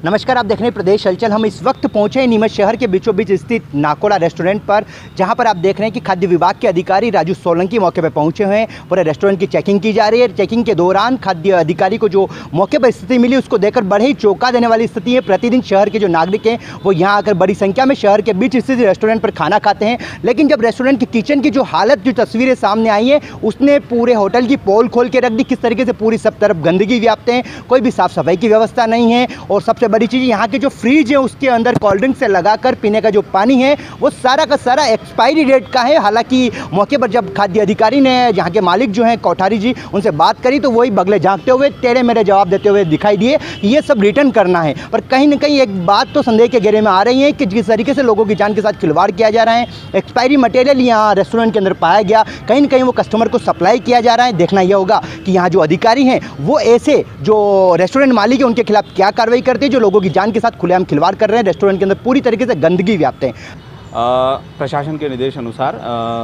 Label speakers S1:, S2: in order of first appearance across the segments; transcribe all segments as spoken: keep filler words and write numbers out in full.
S1: नमस्कार, आप देख रहे हैं प्रदेश हलचल। हम इस वक्त पहुंचे हैं नीमच शहर के बीचों बीच स्थित नाकोड़ा रेस्टोरेंट पर, जहां पर आप देख रहे हैं कि खाद्य विभाग के अधिकारी राजू सोलंकी मौके पर पहुंचे हुए हैं। पूरे रेस्टोरेंट की चेकिंग की जा रही है। चेकिंग के दौरान खाद्य अधिकारी को जो मौके पर स्थिति मिली उसको देखकर बड़े ही चौंका देने वाली स्थिति है। प्रतिदिन शहर के जो नागरिक हैं वो यहाँ आकर बड़ी संख्या में शहर के बीच स्थित रेस्टोरेंट पर खाना खाते हैं, लेकिन जब रेस्टोरेंट की किचन की जो हालत, जो तस्वीरें सामने आई है, उसने पूरे होटल की पोल खोल के रख दी। किस तरीके से पूरी सब तरफ गंदगी व्याप्त है, कोई भी साफ सफाई की व्यवस्था नहीं है। और सबसे बड़ी चीज़, यहाँ के जो फ्रिज है उसके अंदर कोल्ड ड्रिंक से लगाकर पीने का जो पानी है वो सारा का सारा एक्सपायरी डेट का है। हालांकि मौके पर जब खाद्य अधिकारी ने, जहाँ के मालिक जो हैं कोठारी जी, उनसे बात करी तो वही बगले झांकते हुए टेढ़े मेढ़े जवाब देते हुए दिखाई दिए कि ये सब रिटर्न करना है। पर कहीं ना कहीं एक बात तो संदेह के घेरे में आ रही है कि जिस तरीके से लोगों की जान के साथ खिलवाड़ किया जा रहा है, एक्सपायरी मटेरियल यहाँ रेस्टोरेंट के अंदर पाया गया, कहीं ना कहीं वो कस्टमर को सप्लाई किया जा रहा है। देखना यह होगा कि यहाँ जो अधिकारी हैं वो ऐसे जो रेस्टोरेंट मालिक है उनके खिलाफ क्या कार्रवाई करते हैं जो लोगों की जान के साथ खुलेआम खिलवाड़ कर रहे हैं। रेस्टोरेंट के अंदर पूरी तरीके से गंदगी व्याप्त है।
S2: प्रशासन के निर्देश अनुसार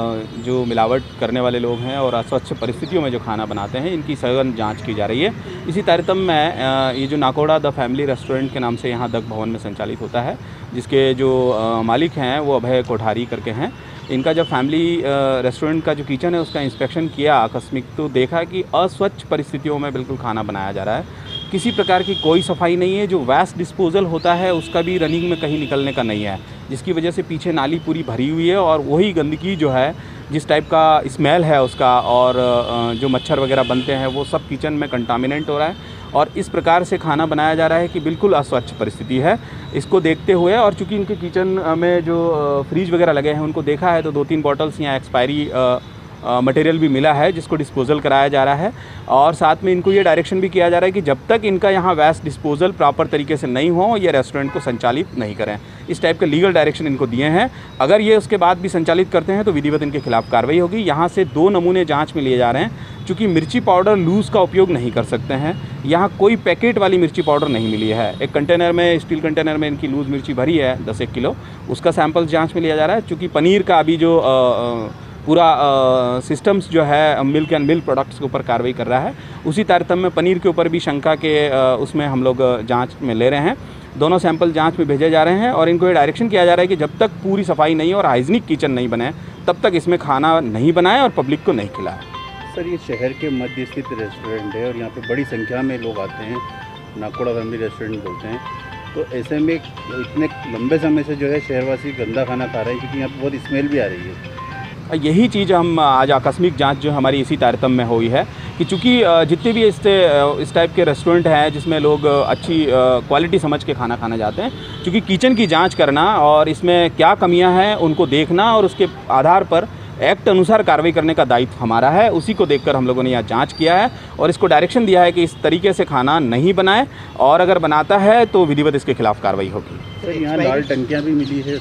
S2: जो मिलावट करने वाले लोग हैं और अस्वच्छ परिस्थितियों में जो खाना बनाते हैं, इनकी सघन जांच की जा रही है। इसी तारतम्य में ये जो नाकोड़ा द फैमिली रेस्टोरेंट के नाम से यहाँ दक भवन में संचालित होता है, जिसके जो मालिक हैं वो अभय कोठारी करके हैं। इनका जब फैमिली रेस्टोरेंट का जो किचन है उसका इंस्पेक्शन किया आकस्मिक, तो देखा कि अस्वच्छ परिस्थितियों में बिल्कुल खाना बनाया जा रहा है। किसी प्रकार की कोई सफाई नहीं है। जो वेस्ट डिस्पोजल होता है उसका भी रनिंग में कहीं निकलने का नहीं है, जिसकी वजह से पीछे नाली पूरी भरी हुई है और वही गंदगी जो है, जिस टाइप का स्मेल है उसका और जो मच्छर वगैरह बनते हैं वो सब किचन में कंटामिनेंट हो रहा है और इस प्रकार से खाना बनाया जा रहा है कि बिल्कुल अस्वच्छ परिस्थिति है। इसको देखते हुए और चूँकि इनके किचन में जो फ्रिज वगैरह लगे हैं उनको देखा है तो दो तीन बॉटल्स यहाँ एक्सपायरी मटेरियल भी मिला है जिसको डिस्पोज़ल कराया जा रहा है। और साथ में इनको ये डायरेक्शन भी किया जा रहा है कि जब तक इनका यहाँ वेस्ट डिस्पोज़ल प्रॉपर तरीके से नहीं हो ये रेस्टोरेंट को संचालित नहीं करें। इस टाइप के लीगल डायरेक्शन इनको दिए हैं। अगर ये उसके बाद भी संचालित करते हैं तो विधिवत इनके खिलाफ कार्रवाई होगी। यहाँ से दो नमूने जाँच में लिए जा रहे हैं। चूँकि मिर्ची पाउडर लूज़ का उपयोग नहीं कर सकते हैं, यहाँ कोई पैकेट वाली मिर्ची पाउडर नहीं मिली है। एक कंटेनर में, स्टील कंटेनर में इनकी लूज़ मिर्ची भरी है दस एक किलो, उसका सैंपल जाँच में लिया जा रहा है। चूँकि पनीर का अभी जो आ, पूरा सिस्टम्स जो है मिल्क एंड मिल्क प्रोडक्ट्स के ऊपर कार्रवाई कर रहा है, उसी तारतम्य में पनीर के ऊपर भी शंका के आ, उसमें हम लोग जांच में ले रहे हैं। दोनों सैंपल जांच में भेजे जा रहे हैं और इनको ये डायरेक्शन किया जा रहा है कि जब तक पूरी सफाई नहीं और हाइजीनिक किचन नहीं बने तब तक इसमें खाना नहीं बनाए और पब्लिक को नहीं खिलाए।
S3: सर, ये शहर के मध्य स्थित रेस्टोरेंट है और यहाँ पे बड़ी संख्या में लोग आते हैं, नाकोड़ा फैमिली रेस्टोरेंट बोलते हैं, तो ऐसे में इतने लंबे समय से जो है शहरवासी गंदा खाना खा रहे हैं क्योंकि यहाँ पर बहुत स्मेल भी आ रही है।
S2: यही चीज़ हम आज आकस्मिक जांच जो हमारी इसी तारतम्य में हुई है कि चूँकि जितने भी इस इस टाइप के रेस्टोरेंट हैं जिसमें लोग अच्छी क्वालिटी समझ के खाना खाना जाते हैं, चूँकि किचन की जांच करना और इसमें क्या कमियां हैं उनको देखना और उसके आधार पर एक्ट अनुसार कार्रवाई करने का दायित्व हमारा है। उसी को देखकर हम लोगों ने यहाँ जांच किया है और इसको डायरेक्शन दिया है कि इस तरीके से खाना नहीं बनाए और अगर बनाता है तो विधिवत इसके खिलाफ कार्रवाई होगी।
S3: सर, यहाँ लाल टंकियाँ भी मिली है,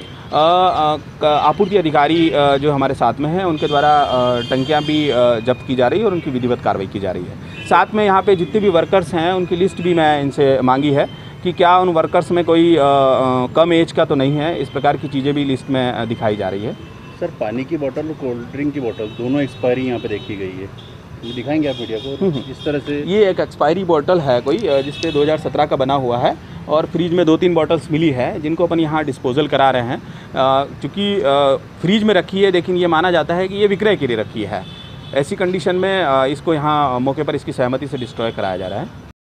S2: आपूर्ति अधिकारी जो हमारे साथ में हैं उनके द्वारा टंकियाँ भी जब्त की जा रही है और उनकी विधिवत कार्रवाई की जा रही है। साथ में यहाँ पे जितने भी वर्कर्स हैं उनकी लिस्ट भी मैं इनसे मांगी है कि क्या उन वर्कर्स में कोई आ, कम एज का तो नहीं है। इस प्रकार की चीज़ें भी लिस्ट में दिखाई जा रही है।
S3: सर, पानी की बोतल और कोल्ड ड्रिंक की बोतल दोनों एक्सपायरी यहाँ पे देखी गई है, ये दिखाएंगे आप मीडिया को? इस तरह से ये
S2: एक एक्सपायरी बोतल है कोई जिसपे दो हज़ार सत्रह का बना हुआ है और फ्रिज में दो तीन बॉटल्स मिली है जिनको अपन यहाँ डिस्पोजल करा रहे हैं। चूँकि फ्रिज में रखी है लेकिन ये माना जाता है कि ये विक्रय के लिए रखी है। ऐसी कंडीशन में इसको यहाँ मौके पर इसकी सहमति से डिस्ट्रॉय कराया जा रहा है।